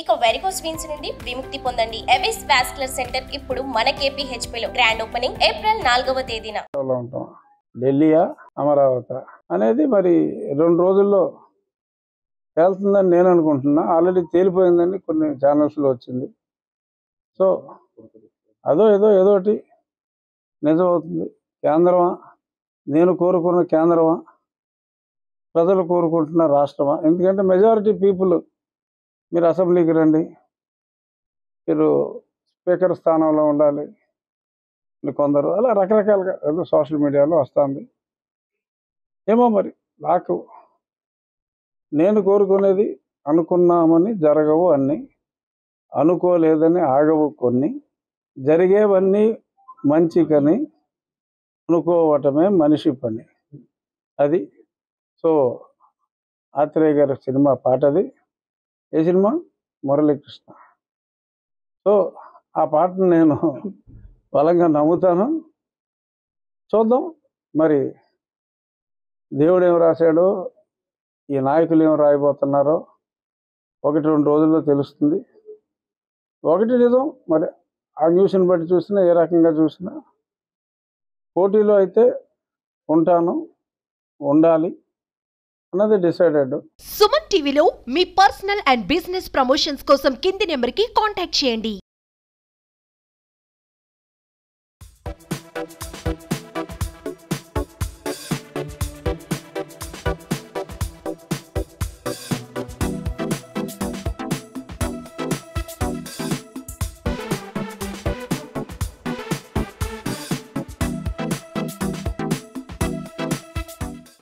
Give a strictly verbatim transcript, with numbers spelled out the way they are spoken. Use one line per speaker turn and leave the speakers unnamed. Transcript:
ఇక varicose veins నుండి విముక్తి పొందండి. ఎవిస్ వాస్కులర్ సెంటర్ ఇప్పుడు మన కేపీహెచ్పీ లో గ్రాండ్ ఓపెనింగ్ ఏప్రిల్ నాలుగవ తేదీన.
ఢిల్లీయా అమరావతి అనేది మరి రెండు రోజుల్లో తేలుతుందని నేను అనుకుంటున్నా. ఆల్రెడీ తేలిపోయిందని కొన్ని ఛానల్స్లో వచ్చింది. సో అదో ఏదో ఏదోటి నిజమవుతుంది. కేంద్రమా, నేను కోరుకున్న కేంద్రమా, ప్రజలు కోరుకుంటున్న రాష్ట్రమా? ఎందుకంటే మెజారిటీ పీపుల్ మీరు అసెంబ్లీకి రండి, మీరు స్పీకర్ స్థానంలో ఉండాలి, కొందరు అలా రకరకాలుగా ఏదో సోషల్ మీడియాలో వస్తుంది. ఏమో మరి నాకు నేను కోరుకునేది అనుకున్నామని జరగవు అన్నీ, అనుకోలేదని ఆగవు కొన్ని, జరిగేవన్నీ మంచికని అనుకోవటమే మనిషి పని. అది సో ఆత్రేయ గారి సినిమా పాటది. ఏ సినిమా? మురళీకృష్ణ. సో ఆ పాటను నేను బలంగా నమ్ముతాను. చూద్దాం మరి దేవుడు ఏం రాశాడో, ఈ నాయకులు ఏం రాయబోతున్నారో ఒకటి రెండు రోజుల్లో తెలుస్తుంది. ఒకటి నిజం, మరి ఆ న్యూస్ని బట్టి చూసినా ఏ రకంగా చూసినా పోటీలో అయితే ఉంటాను, ఉండాలి అన్నది డిసైడెడ్.
సుమన్ టీవీలో మీ పర్సనల్ అండ్ బిజినెస్ ప్రమోషన్స్ కోసం కింది నెంబర్కి కాంటాక్ట్ చేయండి.